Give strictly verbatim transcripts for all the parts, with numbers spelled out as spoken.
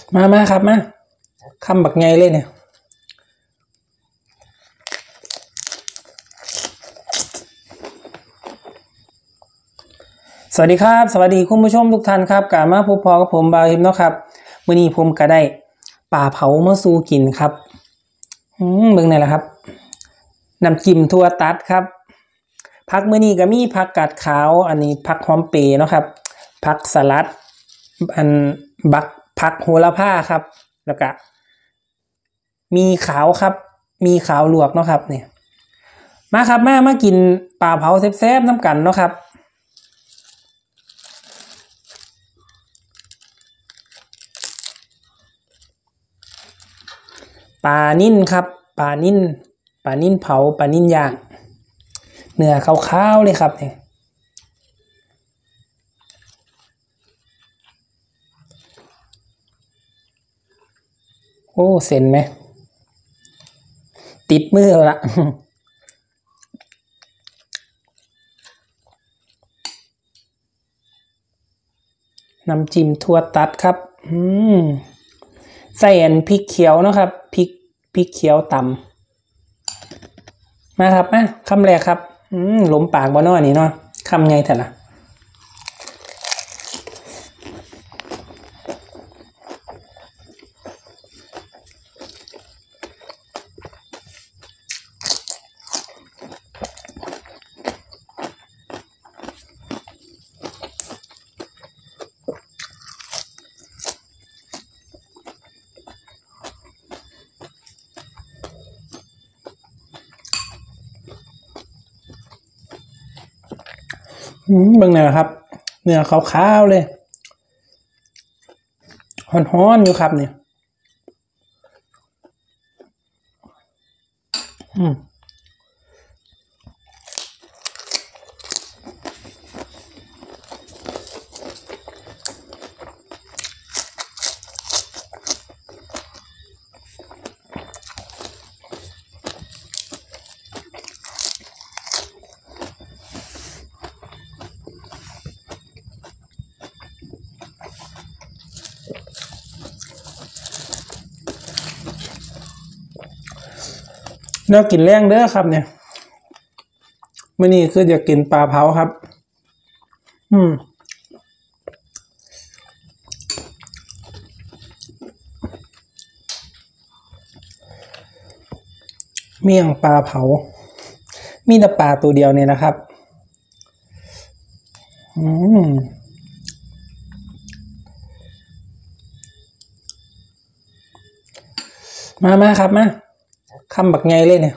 มามาครับมาคำบักไงเลยเนี่ยสวัสดีครับสวัสดีคุณผู้ชมทุกท่านครับกลับมาพบพอกับผมบาวฮิมเนาะครับมื้อนี้ผมก็ได้ปลาเผามาสู่กินครับอืมเบิ่งนี่แหละครับน้ำจิ้มถั่วตัดครับผักมื้อนี้ก็มีผักกาดขาวอันนี้ผักหอมเปรย์เนาะครับผักสลัดอันบักผักโหระพาครับแล้วก็มีขาวครับมีขาวลวกเนาะครับนี่มาครับมามากินปลาเผาแซ่บๆน้ำกันเนาะครับปลานิ่นครับปลานิ่นปลานิ่นเผาปลานิ่นย่างเนื้อขาวๆเลยครับเนี่ยโอ้เส้นไหมติดมือละน้ำจิ้มถั่วตัดครับอืมใส่อันพริกเขียวนะครับพริกพริกเขียวตำมาครับมาคำแรกครับอืมหลมปากบ่น้อนี่เนาะคำไงแต่ละอืมเบิ่งหน่อยครับเนื้อขาวๆเลยฮ้อนๆอยู่ครับเนี่ยอืมเนื้อกินแรงเด้อครับเนี่ยมื้อนี้คืออยากกินปลาเผาครับอืมเมี่ยงปลาเผามีแต่ปลาตัวเดียวเนี่ยนะครับอืมมามาครับมาคำบักไงเลยเนี่ย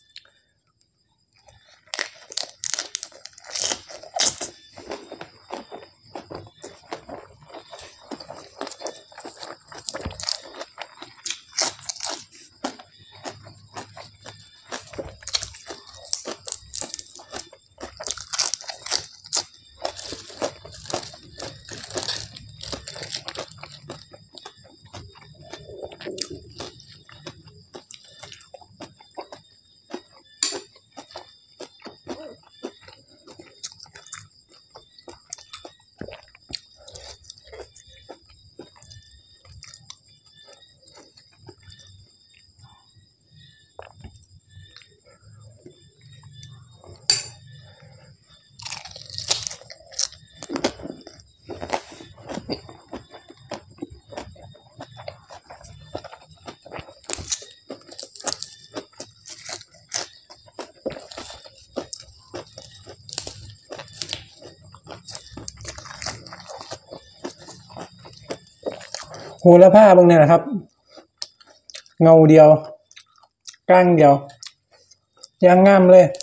โหระพาเบิ่งเนี่ยนะครับเงาเดียวก้างเดียวยังงามเลย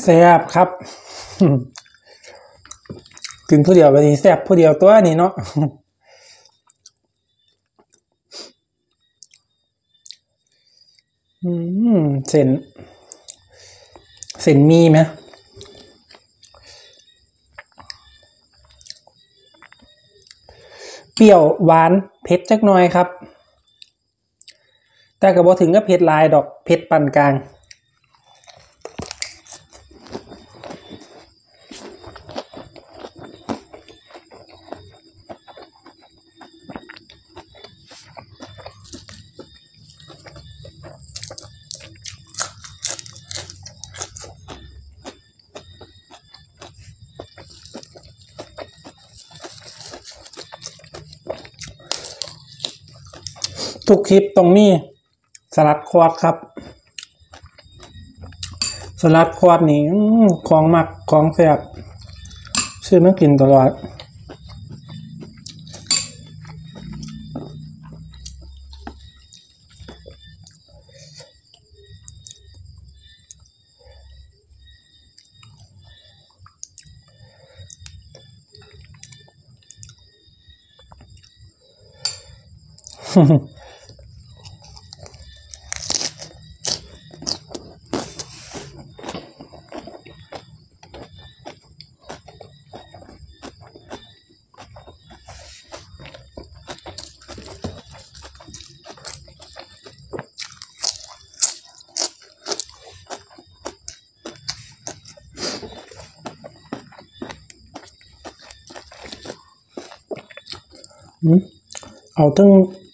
แซ่บครับกินผู้เดียวก็ดีแซ่บผู้เดียวตัวนี้เนาะอืมเส้นเส้นมีไหมเปรี้ยวหวานเผ็ดจักหน่อยครับแต่ก็บ่ถึงกับเผ็ดหลายดอกเผ็ดปานกลางทุกคลิปตรงนี้สลัดควอดครับสลัดควอดนี่ของมักของแซ่บซื้อมากินตลอดเอาทั้ง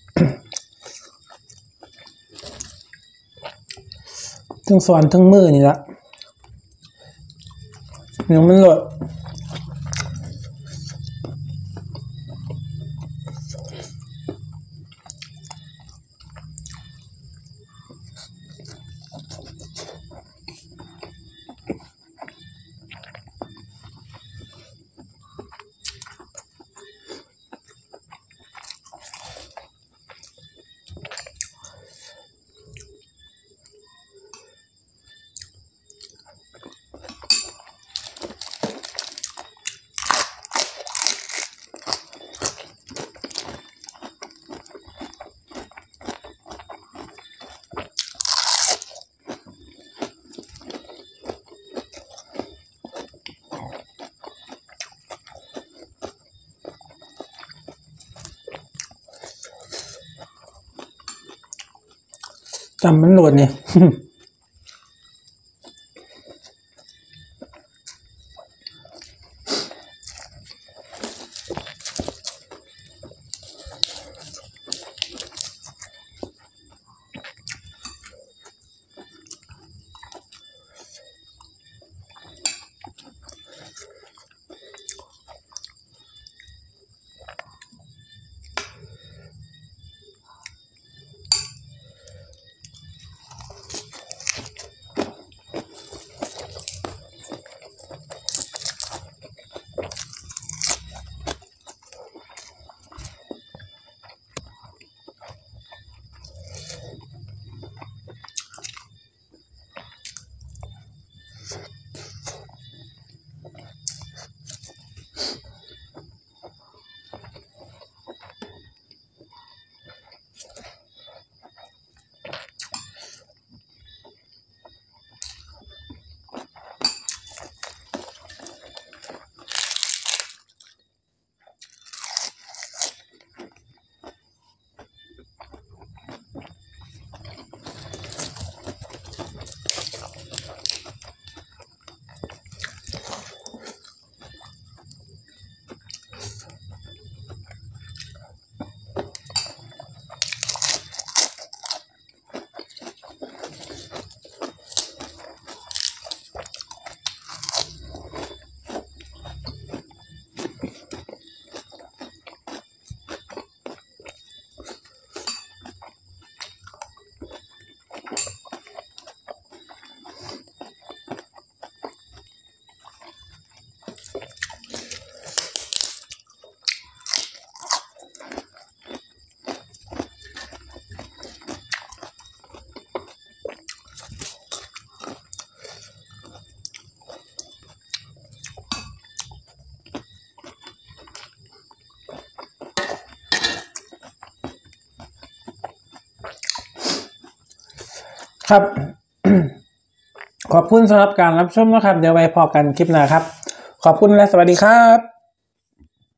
ทั้งสวนทั้งมือนี่ละเนื้อมันหลดจำมันโหลดเนี่ยครับ ขอบคุณสำหรับการรับชมนะครับเดี๋ยวไว้พอกันคลิปหน้าครับขอบคุณและสวัสดีครับ